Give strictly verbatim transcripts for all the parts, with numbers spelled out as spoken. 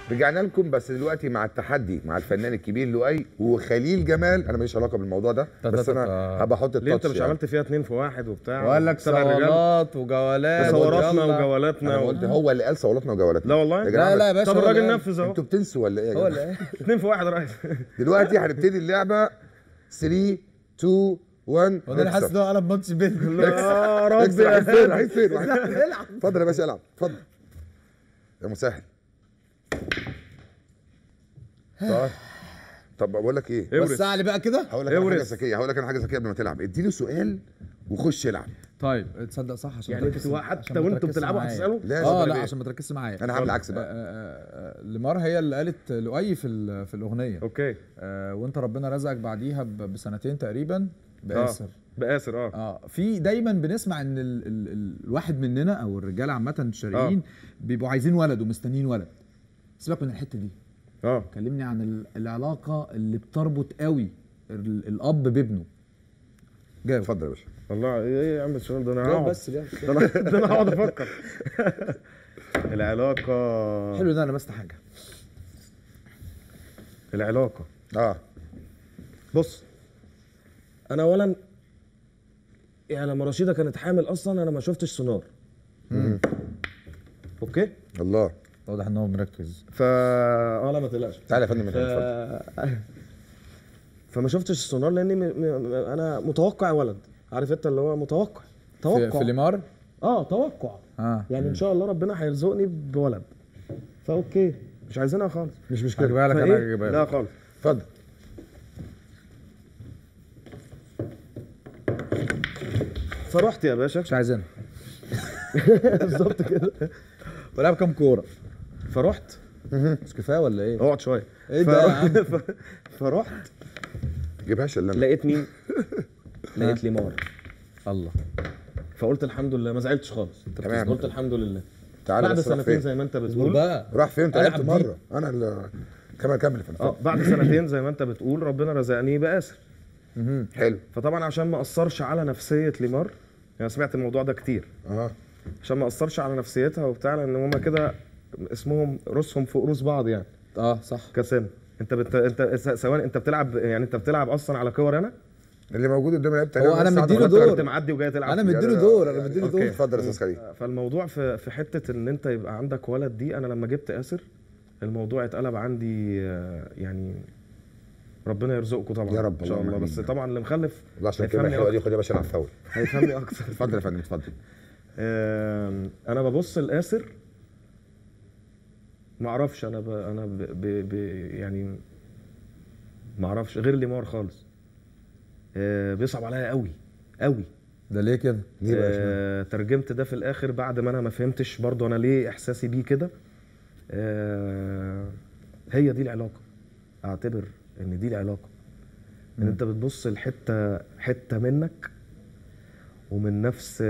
رجعنا لكم بس دلوقتي مع التحدي مع الفنان الكبير لؤي وخليل جمال. انا ماليش علاقه بالموضوع ده بس انا هبقى احط التاتش. ليه انت مش يعني. عملت فيها اتنين في واحد وبتاع وقال لك صوالات وجولات وصوراتنا وجولاتنا انا قلت هو اللي قال صوراتنا وجولاتنا. لا والله لا لا يا باشا. طب الراجل نفذ اهو. انتوا بتنسوا ولا ايه؟ هو اللي ايه؟ اتنين في واحد يا ريس. دلوقتي هنبتدي اللعبه ثلاثة اتنين واحد. هو انا حاسس ان هو قلب ماتش بينج. يا رب رايح فين رايح فين؟ اتفضل يا باشا العب اتفضل يا مسهل. طيب طب بقول لك ايه؟ وسع لي بقى كده. هقول لك انا حاجه ذكيه هقول لك انا حاجه ذكيه قبل ما تلعب. اديني سؤال وخش العب. طيب تصدق صح عشان يعني انتوا حتى وانتوا بتلعبوا هتسالوا؟ اه لا عشان ما تركزش معايا. انا هعمل عكس بقى. لمار هي اللي قالت لؤي في في الاغنيه. اوكي. آه وانت ربنا رزقك بعديها بسنتين تقريبا بآسر. آه. بآسر اه اه في دايما بنسمع ان ال ال ال الواحد مننا او الرجاله عامه الشرقيين آه. بيبقوا عايزين ولد ومستنيين ولد. سيبك من الحته دي. اه كلمني عن العلاقه اللي بتربط قوي الاب بابنه. جاوب. اتفضل يا باشا. والله ايه يا عم السؤال ده؟ انا جاوب بس جاوب. ده انا ده انا هقعد افكر. العلاقه حلو ده انا لمست حاجه. العلاقه اه بص انا اولا يعني لما رشيده كانت حامل اصلا انا ما شفتش سونار. امم اوكي الله واضح ان هو مركز. ف اه لا ما تقلقش. تعالى يا فندم ف... اتفضل. فما شفتش السونار لاني م... م... انا متوقع ولد. عارف انت اللي هو متوقع توقع في, في ليمار اه توقع اه يعني ان شاء الله ربنا هيرزقني بولد فاوكي مش عايزينها خالص مش مشكله. هجيبها لك انا هجيبها لك. لا خالص. اتفضل. فرحت يا باشا مش عايزينها. بالظبط كده. ولعب كام كوره؟ فرحت مش كفايه ولا ايه؟ اقعد شويه. ايه ده يا عم؟ فرحت جيبهاش الا انا. لقيت مين؟ لقيت ليمار. الله. فقلت الحمد لله ما زعلتش خالص. تمام. قلت الحمد لله. تعالى بعد بس سنتين زي ما انت بتقول بقى راح فين؟ انت لعبت مره انا اللي كمل كمل في اه بعد سنتين زي ما انت بتقول ربنا رزقني بآسر. حلو. فطبعا عشان ما اثرش على نفسيه ليمار يعني سمعت الموضوع ده كتير. اه عشان ما اثرش على نفسيتها وبتاع لان هما كده اسمهم روسهم فوق روس بعض يعني. اه صح. كسن انت بت... انت سواء انت بتلعب يعني انت بتلعب اصلا على كور انا اللي موجود قدامي لعبت هو انا مديله دور. انت معدي وجاي تلعب. انا مديله دور انا مديله دور. اتفضل يا استاذ خليل. فالموضوع في في حته ان انت يبقى عندك ولد دي انا لما جبت آسر الموضوع اتقلب عندي يعني ربنا يرزقكم طبعا يا رب ان شاء الله. بس طبعا اللي مخلف الله عشان الكلمه الحلوه دي خد يا باشا العب فاول. هيفهمني اكتر. اتفضل يا فندم اتفضل. انا ببص لآسر ما اعرفش انا ب... انا ب... ب... ب... يعني ما اعرفش غير ليمار خالص. أه بيصعب عليا قوي قوي. ده ليه كده؟ ليه بقى؟ أه ترجمت ده في الاخر بعد ما انا ما فهمتش برضو انا ليه احساسي بيه كده. أه هي دي العلاقه. اعتبر ان دي العلاقه. ان انت بتبص لحته حته منك ومن نفس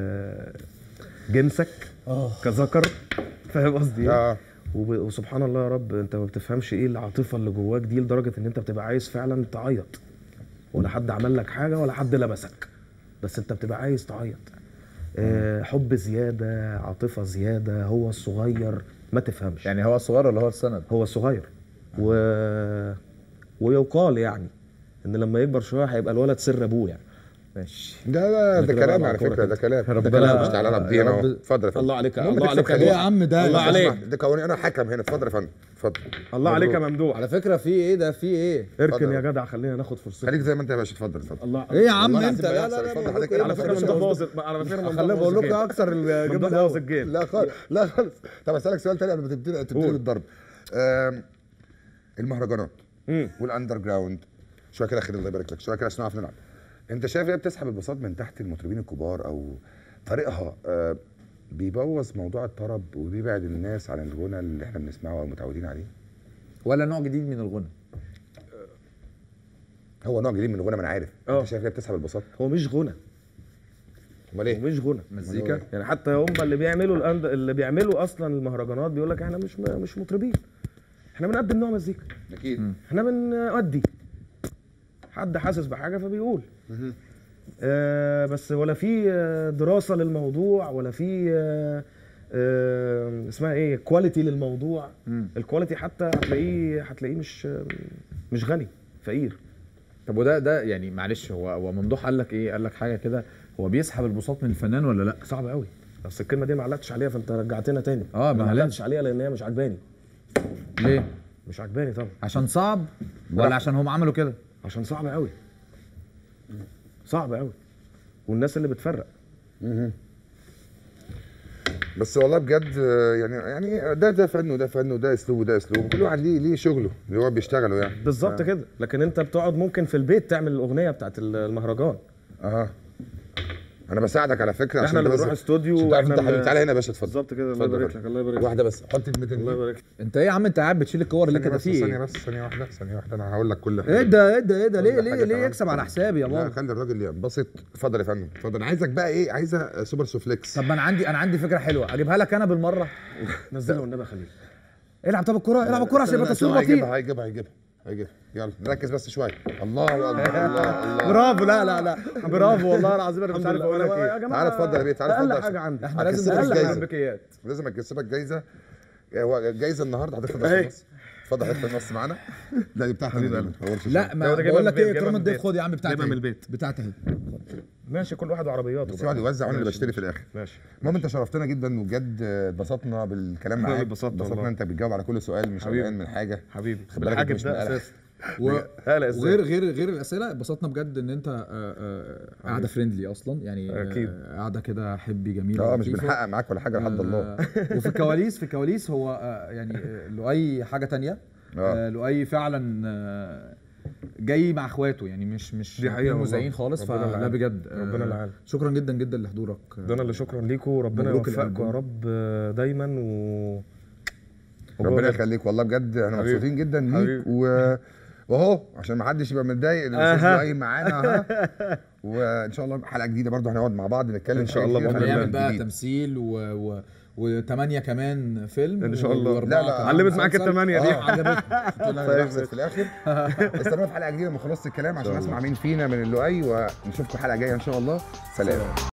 جنسك كذكر. فاهم قصدي ايه؟ اه وسبحان الله يا رب انت ما بتفهمش ايه العاطفه اللي جواك دي لدرجه ان انت بتبقى عايز فعلا تعيط. ولا حد عمل لك حاجه ولا حد لمسك بس انت بتبقى عايز تعيط. آه حب زياده عاطفه زياده. هو الصغير ما تفهمش يعني هو الصغير ولا هو السند؟ هو الصغير. و... ويقال يعني ان لما يكبر شويه هيبقى الولد سر ابوه يعني. ماشي. ده ده ده كلام على فكره ده كلام ده كلام مش تعالى العب دي انا اتفضل يا فندم. الله عليك الله عليك ايه يا عم ده؟ الله عليك ده كوني انا حكم هنا. اتفضل يا فندم اتفضل. الله عليك يا ممدوح. على فكره في ايه ده في ايه؟ اركن يا جدع خلينا ناخد فرصتنا. خليك زي ما انت يا باشا اتفضل اتفضل. الله ايه يا عم انت؟ لا لا لا اتفضل حضرتك. على فكره ممدوح باظت على فكره ممدوح خليني بقول لكم اكثر ممدوح باظ الجيم. لا خالص لا خالص. طب اسالك سؤال تاني قبل ما تبتدي تبتدي بالضرب. المهرجانات والاندر جراوند شويه كده خير الله يبارك لك شويه كده عشان نعرف نلعب. انت شايف ايه بتسحب البساط من تحت المطربين الكبار او طريقها آه بيبوظ موضوع الطرب وبيبعد الناس عن الغنى اللي احنا بنسمعه او متعودين عليه؟ ولا نوع جديد من الغنى؟ هو نوع جديد من الغنى ما انا عارف. أوه. انت شايف ايه بتسحب البساط؟ هو مش غنى. امال ايه؟ هو مش غنى مزيكا. يعني حتى هم اللي بيعملوا الأند... اللي بيعملوا اصلا المهرجانات بيقول لك احنا مش م... مش مطربين. احنا بنقدم نوع مزيكا. اكيد. احنا بنودي حد حاسس بحاجه فبيقول. آه بس ولا في دراسه للموضوع ولا في آه آه اسمها ايه كواليتي للموضوع. مم. الكواليتي حتى هتلاقيه هتلاقيه مش مش غني، فقير. طب وده ده يعني معلش، هو هو ممدوح قال لك ايه؟ قال لك حاجه كده، هو بيسحب البساط من الفنان ولا لا؟ صعب قوي، بس الكلمه دي ما علقتش عليها فانت رجعتنا تاني. اه ما ما علقتش عليها لان هي مش عجباني. ليه؟ مش عجباني طبعا. عشان صعب ولا عشان هم عملوا كده؟ عشان صعب قوي، صعب قوي، والناس اللي بتفرق. بس والله بجد آه، يعني يعني ده ده فن وده فن وده اسلوب وده اسلوب، كل واحد ليه ليه شغله اللي هو بيشتغله يعني. بالظبط آه. كده. لكن انت بتقعد ممكن في البيت تعمل الاغنيه بتاعت المهرجان. اها انا بساعدك على فكره، احنا اللي بس- بنروح استوديو عشان تعرف واحنا انت حبيبي. اللي- تعالى هنا يا باشا اتفضل. بالظبط كده. الله اتفضل يبارك يا لك، الله يبارك لك. واحده بس، حط الميتين الله جنيه. يبارك لك. انت ايه يا عم، انت قاعد بتشيل الكور اللي ثانية كده بس، فيه ثانيه ايه؟ بس ثانيه واحده ثانيه واحده انا هقول لك كل حاجه. ايه ده ايه ده ايه ده؟ ليه كل ليه حاجة ليه تمام. يكسب على حسابي يا لا بابا؟ خلي الراجل ينبسط. اتفضل يا فندم اتفضل. انا عايزك بقى ايه، عايزه سوبر سوفليكس. طب ما انا عندي انا عندي فكره حلوه اجيبها لك انا بالمره. نزله والنبي يا خليل. العب طب الكوره، العب الكوره عشان يبقى تصوير بطيء. هيجيبها هيجيبها هيجيبها هيجيبها. يلا نركز بس شويه. الله الله الله الله. برافو. لا لا لا برافو والله العظيم انا مش عارف اقول لك يا ايه. جماعه تعالى اتفضل يا بيه، تعالى اتفضل. اقل حاجه عندي احنا لازم هكسبك نقلل جايزة. البكيات. لازم اكسبك جايزه. هو الجايزه النهارده هتاخد أهي. النص. اتفضل حته النص معانا. لا دي بتاعتي حبيبي انا. قلبي. لا ما جايبها من بقول لك البيت، ايه، جايبها طالما من اديت البيت. خد يا عم بتاعتي جايبها من اهي. البيت. بتاعتي اهي. ماشي كل واحد وعربياته. بس يقعد يوزع وانا اللي ماشي، بشتري في الاخر. ماشي. المهم انت شرفتنا جدا وبجد اتبسطنا بالكلام والله معاك. اتبسطت والله. انت بتجاوب على كل سؤال مش حبيبي. قلقان من حاجه. حبيبي خد بالك الحاجب مش ده مقلق. اساسي. و... قلق ازاي؟ وغير غير غير الاسئله اتبسطنا بجد ان انت آه، آه، قاعده فريندلي اصلا يعني. آه، أكيد. قاعده كده حبي جميله اه مش لطيفة. بنحقق معاك ولا حاجه لحد الله. آه، وفي الكواليس في الكواليس هو آه، يعني آه، لؤي حاجه تانية. اه آه، لؤي فعلا آه، جاي مع اخواته يعني مش مش دي حقيقة والله. مذيعين خالص. ربنا اللي فلا عالم. بجد آه، ربنا اللي عالم. شكرا جدا جدا لحضورك. ده انا اللي شكرا ليكم وربنا مبروك يوفقكم الألبوم. يا رب دايما و ربنا يخليك والله بجد احنا حبيبي. مبسوطين جدا ليك حبيبي. و... واهو عشان ما حدش يبقى متضايق ان الاستاذ أها. لؤي معانا اها. وان شاء الله حلقه جديده برضه هنقعد مع بعض نتكلم إن شاء الله كتير. بإذن هنعمل الله. هنعمل بقى جديد. تمثيل و و وثمانية كمان فيلم إن شاء الله. وأربعة لا، لا، كمان علمت معاك مسلسل. التمانية دي. اه عجبتني. قلت لها أنا بحسد في الاخر. استنونا في حلقه جديده لما خلصت الكلام عشان اسمع مين فينا من اللؤي، ونشوفكم حلقه جايه ان شاء الله. سلام.